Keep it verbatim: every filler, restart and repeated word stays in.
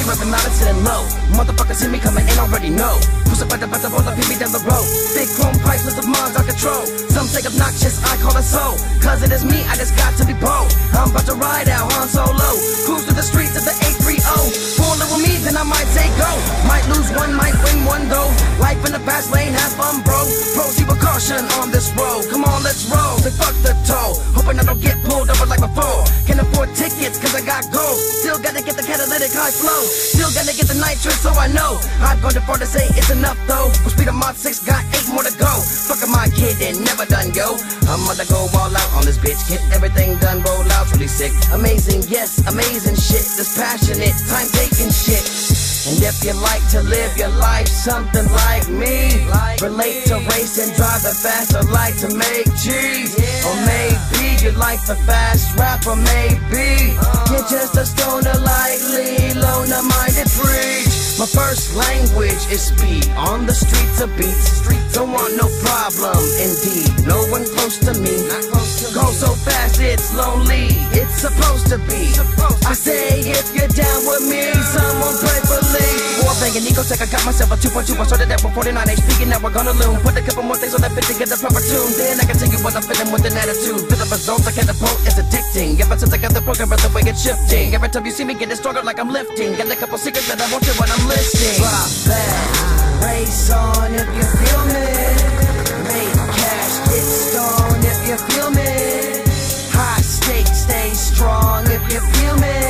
rapping loud and sitting low. Motherfuckers see me coming and already know. Push up at the back of all the people down the road. Big chrome pipes with the minds out control. Some take obnoxious, I call it soul. Cause it is me, I just got to be bold. I'm about to ride out Han Solo. Cruise through the streets of the eight three oh. Fooling with me, then I might say go. Might lose one, might win one though. Life in the fast lane, have fun bro. Proceed with caution on this road. Come on, let's roll. Say fuck the toll. Hoping I don't get pulled over like before. Can't afford tickets cause I got gold. Still gotta get the catalytic high flow. Still gotta get the nitrous so I know. I've gone too far to say it's enough though. With speed of Mach six, got eight more to go. Fuck my kid and never done yo. I'm about to go all out on this bitch. Get everything done, roll out, really sick. Amazing, yes, amazing shit. This passionate, time taking shit. And if you like to live your life something like me, relate to race and drive the fast or like to make cheese. Or maybe you like the fast rap, or maybe you're just a stoner like Lilo, minded preach. My first language is speed, on the streets of beats. Don't want no problem, indeed, no one close to me. Go so fast it's lonely, it's supposed to be. I say if you're down with me, someone pray for Lee. War banging, ego tech, I got myself a two point two. I started that with forty-nine H P and now we're gonna loom. Put a couple more things on that fit to get the proper tune. Then I can tell you what I'm feeling with an attitude. Feel the results I catapult is addicting. Ever since I got the program, but the way it's shifting. Every time you see me getting stronger like I'm lifting. Got a couple secrets that I want you when I'm listening. Drop back, race on if you feel me. Make cash, get stoned if you feel me. High stakes, stay strong if you feel me.